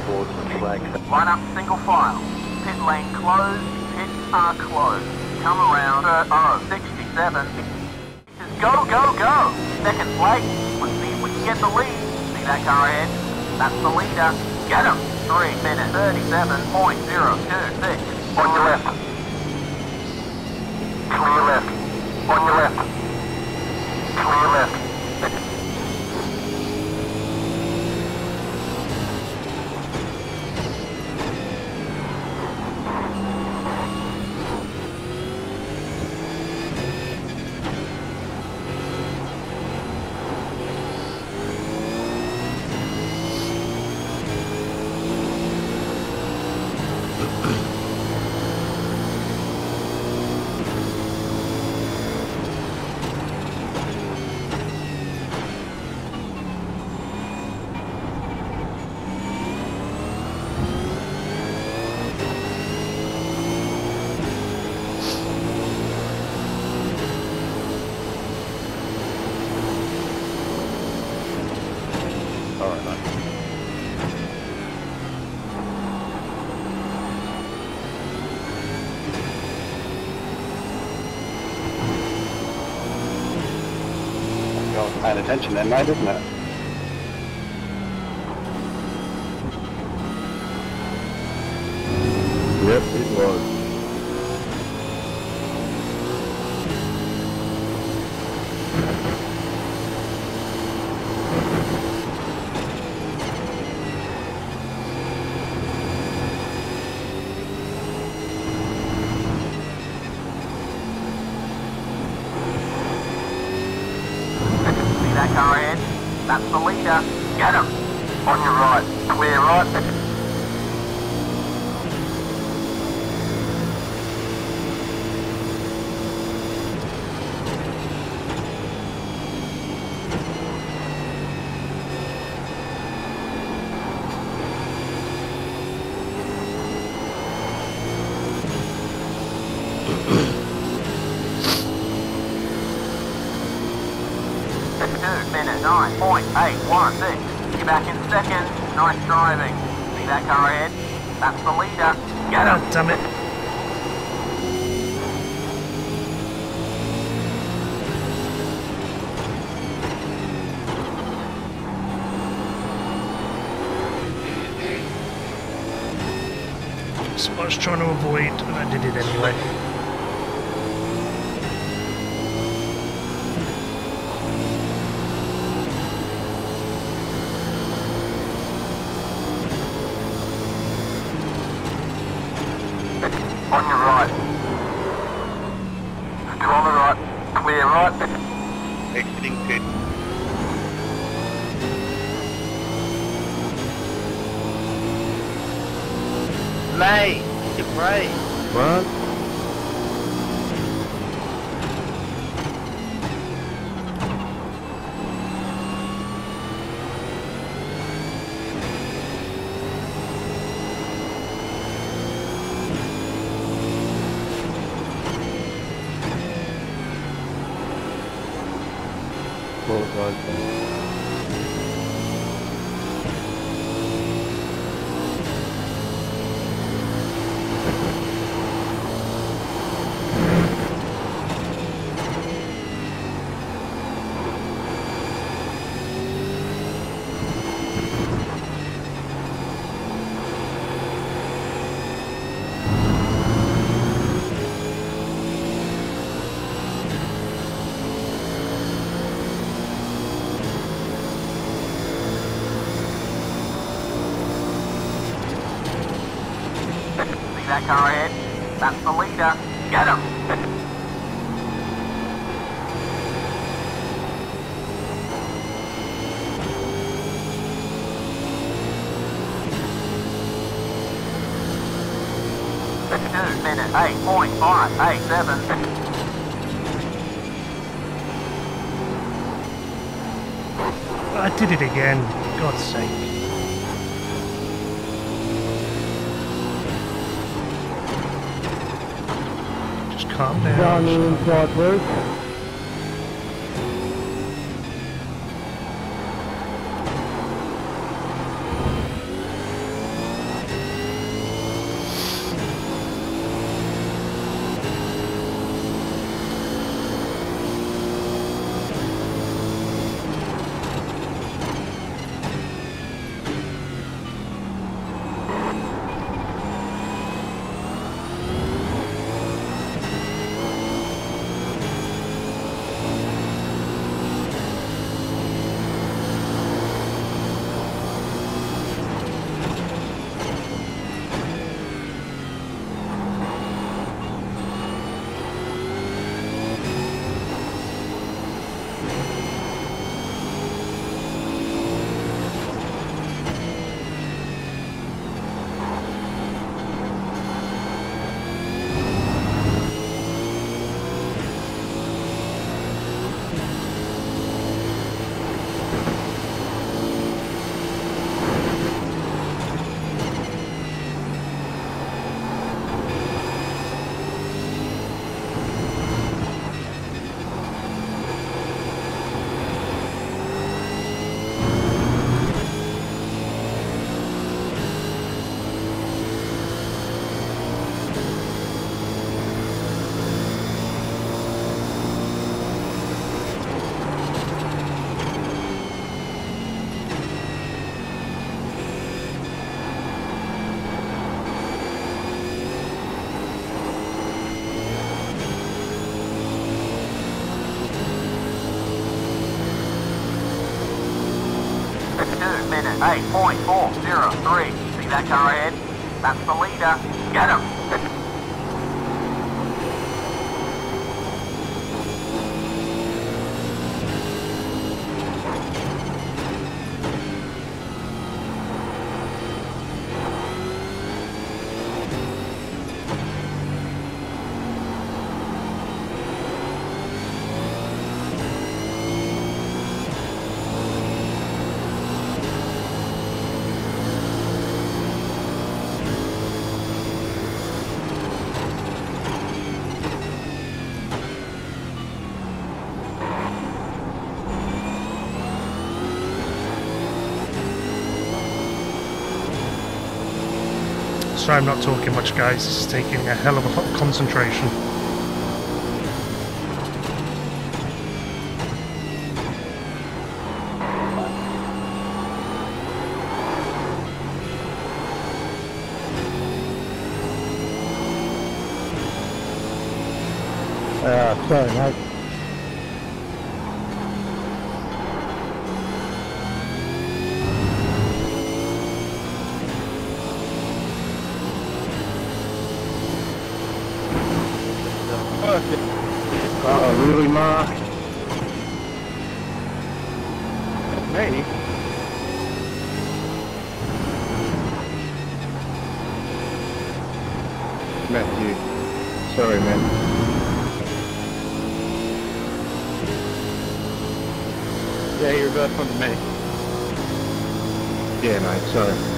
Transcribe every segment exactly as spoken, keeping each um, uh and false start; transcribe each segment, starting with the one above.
towards the flag. Line up single file. Pit lane closed. Pits are closed. Come around. Uh, oh, sixty-seven. Go, go, go! Second place. Let's see if we can get the lead. See that car ahead? That's the leader. Get him! three minutes, thirty-seven point zero two six. On your left. Clear left. On your left. Clear left. Paying attention then, mate, isn't it? Yep, it was. That car ahead, that's the leader. Get him! On your right, clear right. two minutes, nine point eight one six. You're back in second. Nice driving. See that car ahead? That's the leader. Get him! Oh, damn it. That's what I was trying to avoid, and I did it anyway. On your right. Still on the right. Clear right. Exiting pit. Lay, you're brave. What? What was that? That car ahead, that's the leader. Get him! two minutes, eight point five eight seven. I did it again, for God's sake. Calm down. Down the inside, please. two minutes, eight point four zero three. See that car ahead? That's the leader. Get him! Sorry I'm not talking much, guys. This is taking a hell of a lot of concentration. Uh, sorry, mate. Uh-oh, really, Mark? Me? Matthew. Sorry, man. Yeah, you're both on me. Yeah, mate, sorry.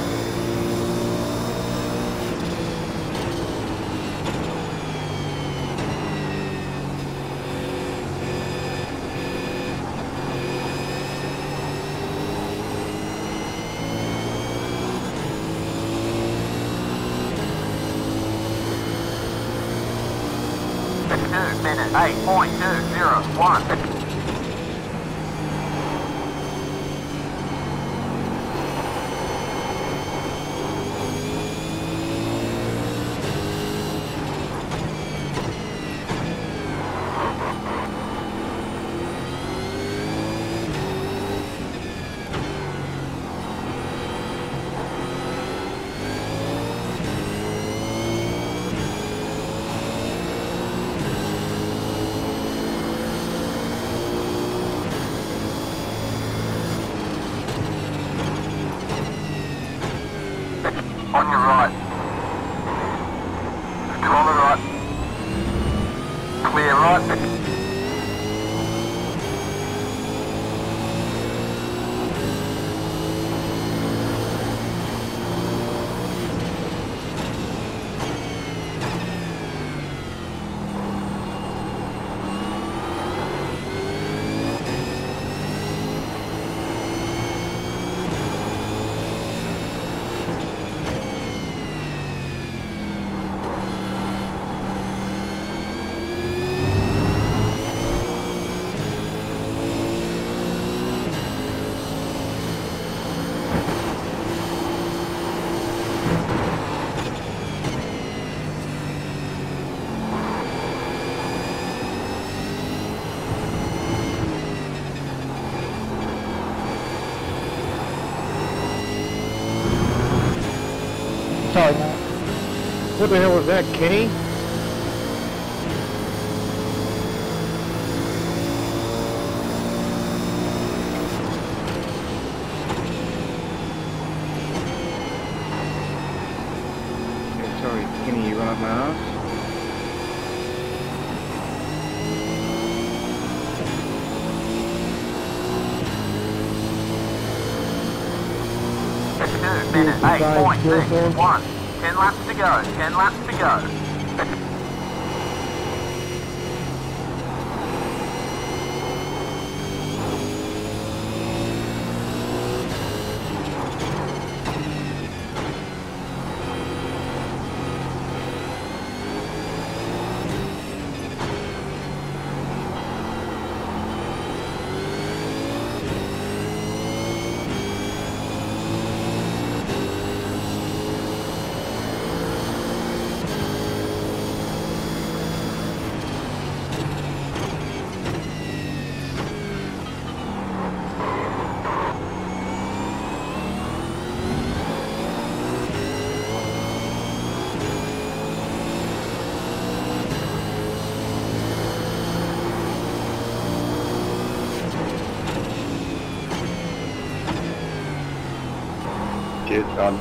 two minutes, eight point two zero one. On your right. Still on the right. Clear right. Sorry, mate. What the hell was that, Kenny? Yeah, sorry, Kenny, you run up my ass. two minutes, eight point six one. Ten laps to go, ten laps to go. Cheers, John.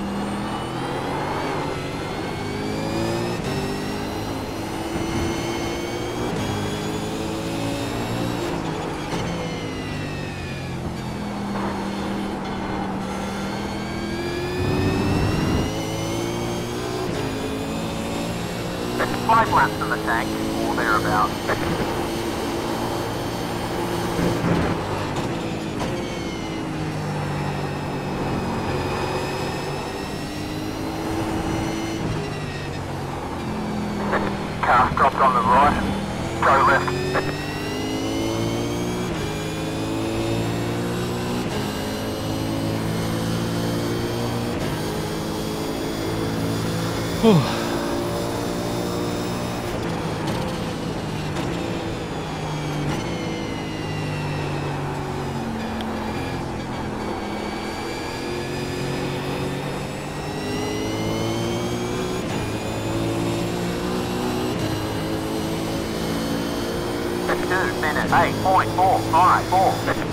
Five laps in the tank, or thereabouts. Car stopped on the right. Go left. Whew. Two minutes, eight point four five four.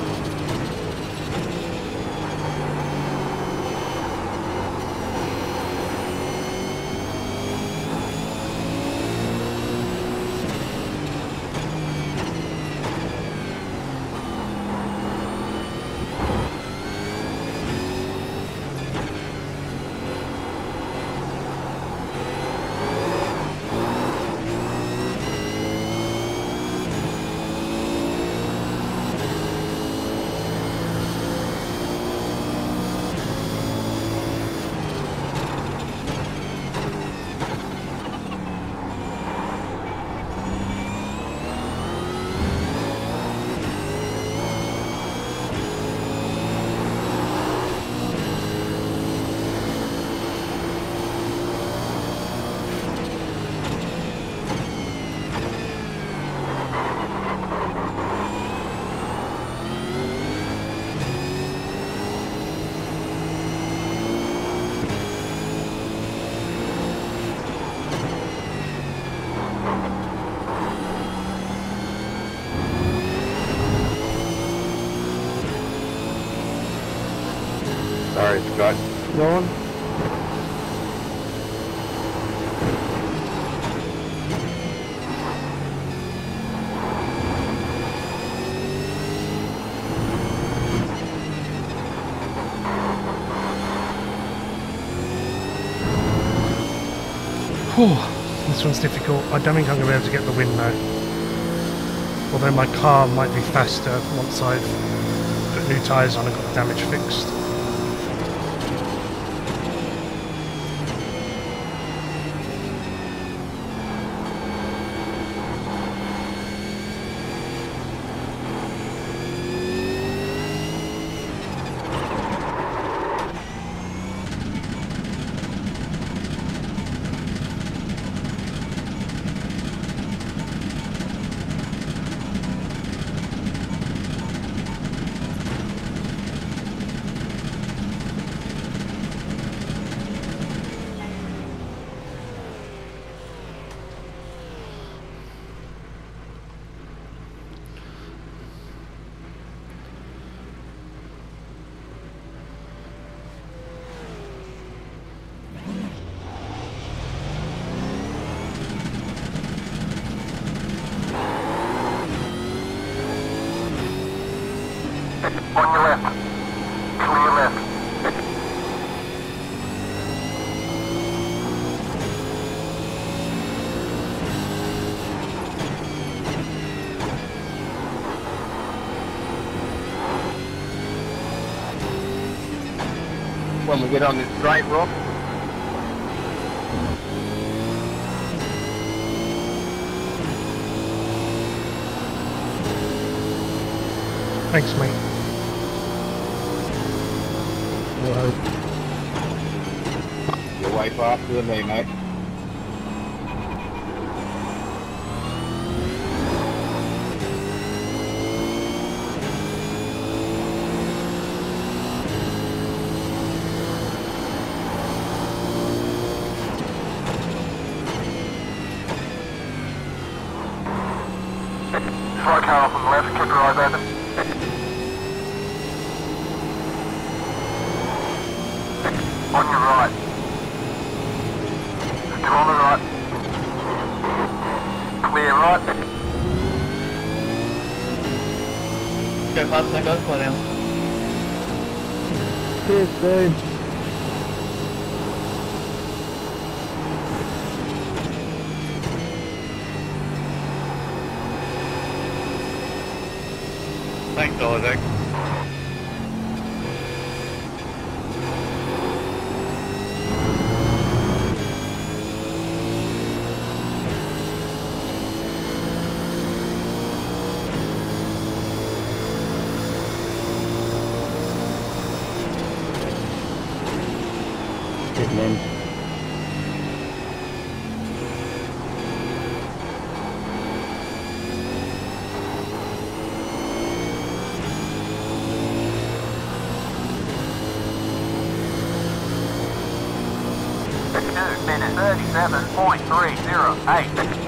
Sorry, Scott. Go on. Whew. This one's difficult. I don't think I'm going to be able to get the win now. Although my car might be faster once I've put new tyres on and got the damage fixed. On your left. Clear left. When we get on this straight rock, Thanks, mate. you're way faster than me, mate. Slow car off on the left, keep your eyes open. On your right. Still on the right. Clear right. Go faster, go for them. Cheers, dude. Thanks, Isaac. two minutes thirty-seven point three zero eight.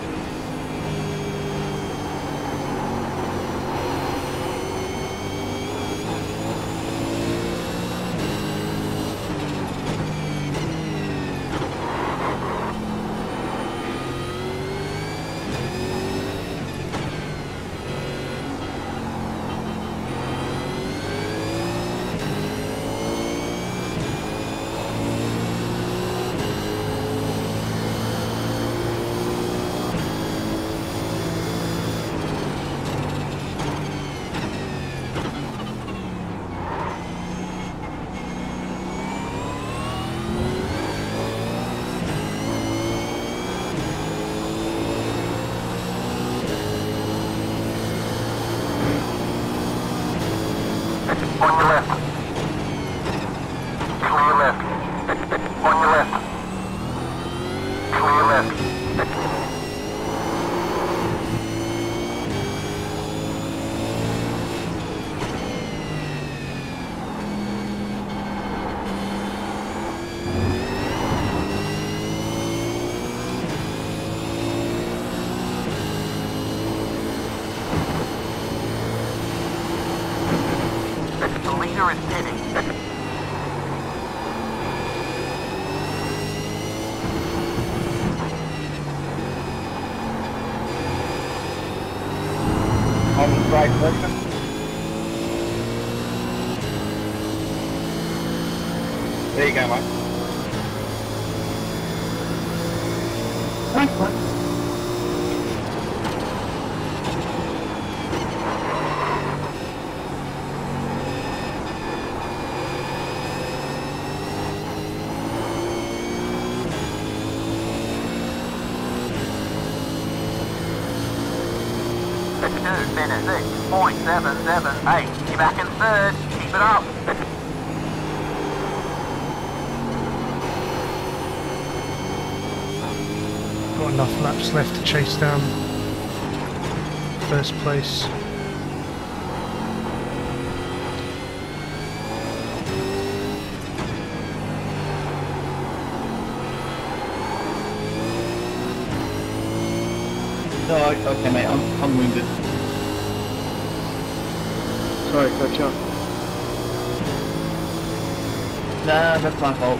On your left. Clear left. On your left. Clear left. The leader is pitting. On the right section. There you go, mate. Thanks, mate. two minutes six point seven seven eight. You're back in third. Keep it up. Got enough laps left to chase down first place. No, okay, mate, I'm, I'm wounded. Sorry, catch up. Nah, that's my fault.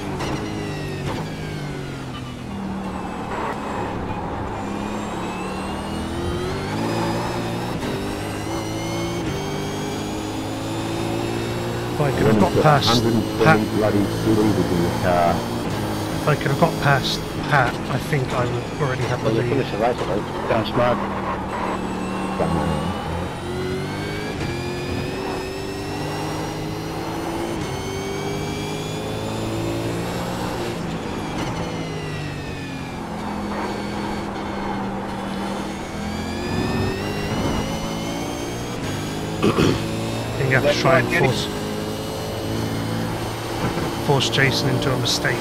If I could have got past Pat, bloody kilometres in the car. if I could have got past Pat, I think I would already have the Well, you lead. finished the race, I think. Going smart. I think you have to try and force force Jason into a mistake.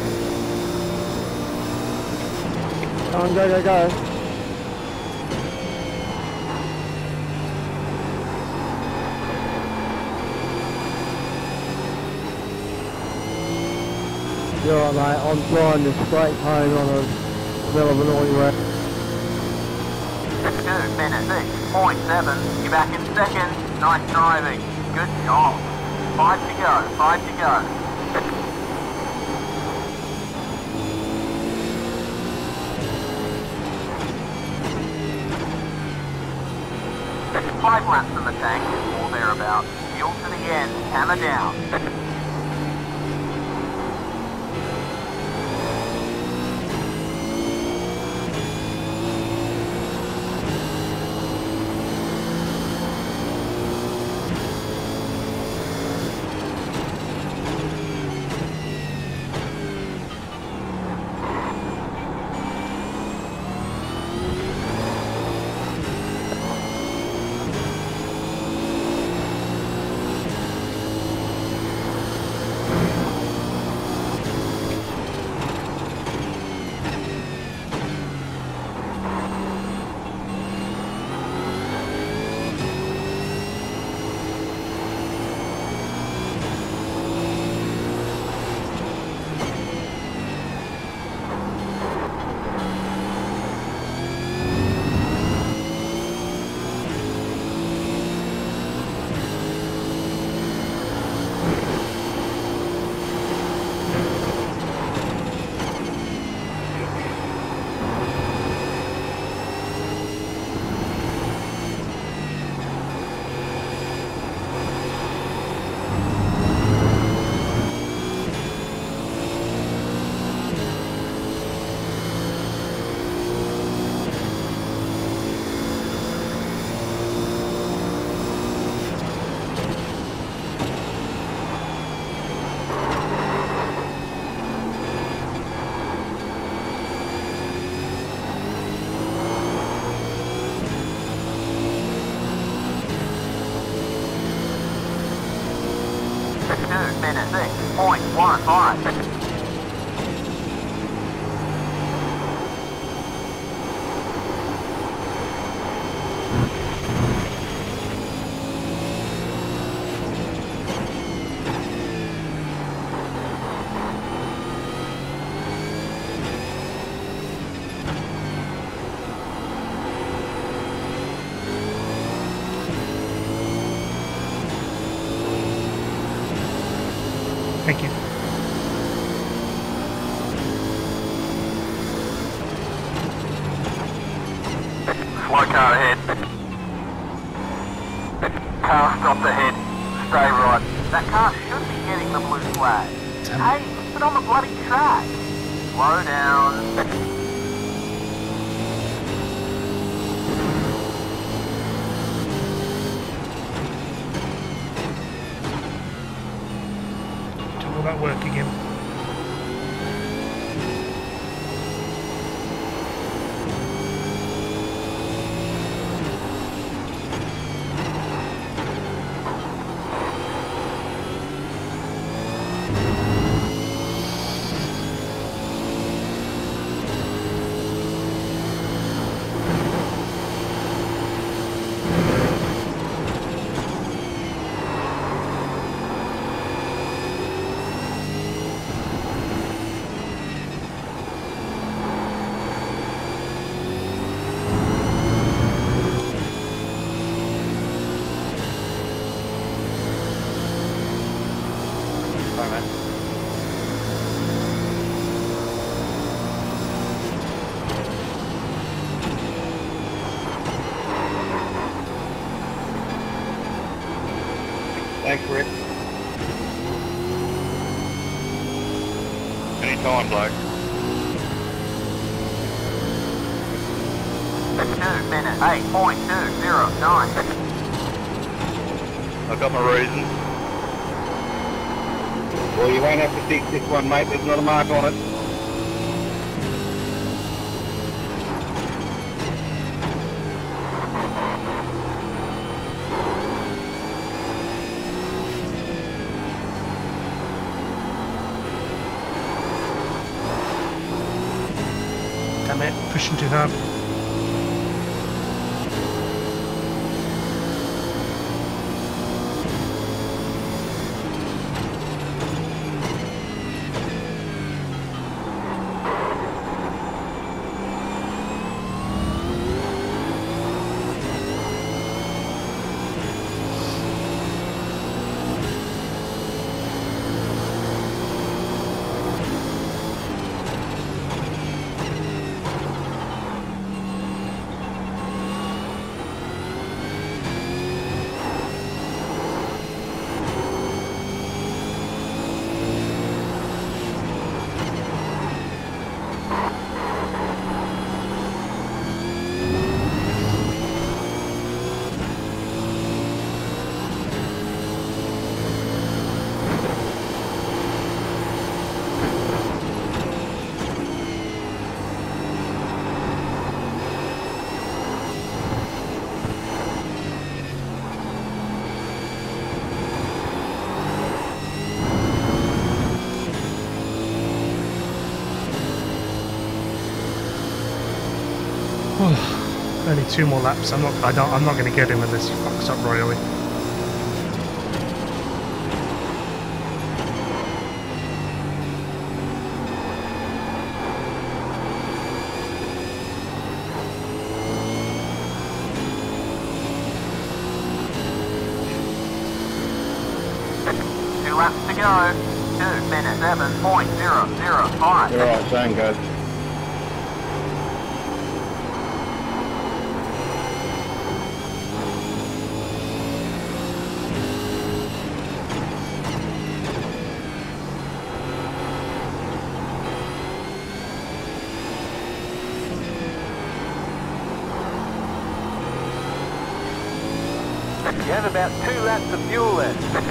Come on, go, go, go. You're right, mate. I'm flying this straight plane on a middle of an oil road. two minutes six point seven. You're back in second. Nice driving. Good job. Five to go. Five to go. Five laps in the tank, or thereabouts. Fuel to the end. Hammer down. two minutes six point one five. Thank you. Slow car ahead. Car stopped ahead. Stay right. That car should be getting the blue flag. Damn. Hey, put it on the bloody track. Slow down. Do all that work again. Bye, man. Thanks, Rick. Anytime, bloke. two minutes eight point two zero nine. I've got my reasons. Well, you won't have to fix this one, mate. There's not a mark on it. Damn it, pushing too hard. Only two more laps. I'm not. I don't. I'm not going to get him unless he fucks up royally. Two laps to go. Two minutes seven point zero zero five. You're right, same guys. You have about two laps of fuel left.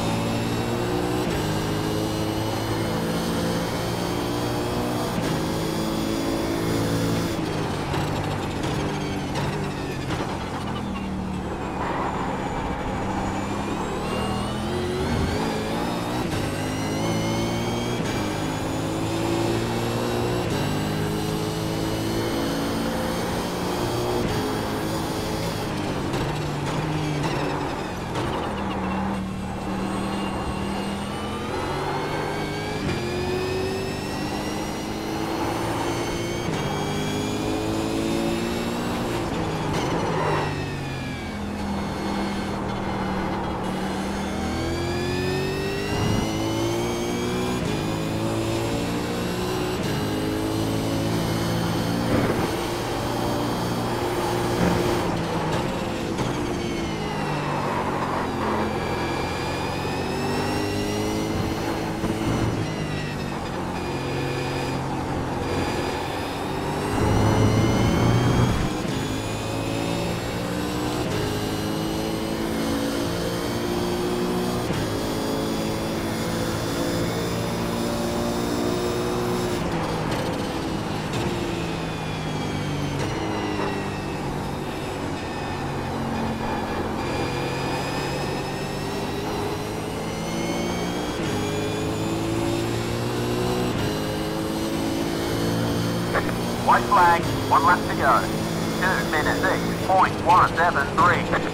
White flag, one lap to go. Two minutes six point one seven three.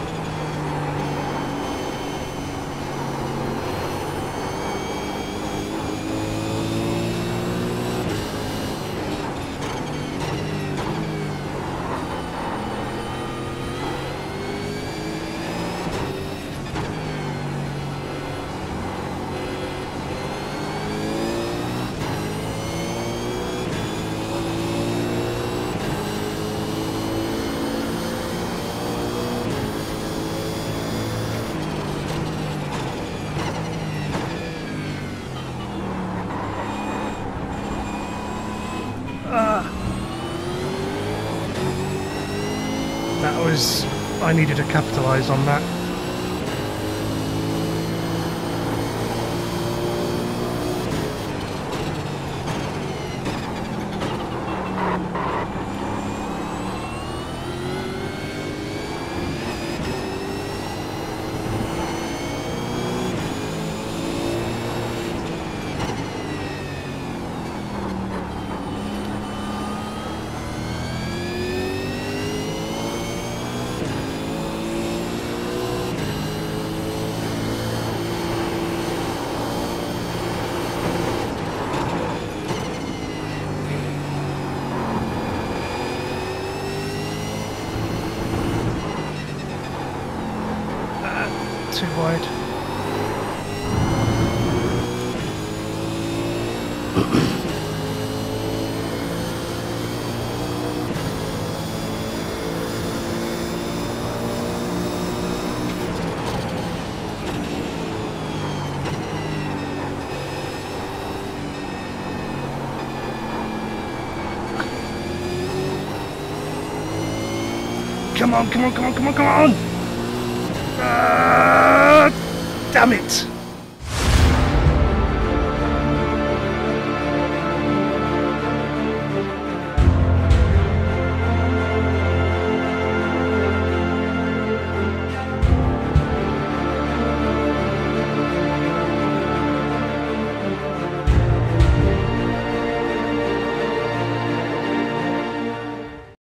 That was... I needed to capitalise on that. Too wide. Come on, come on, come on, come on, come on! Uh, damn it!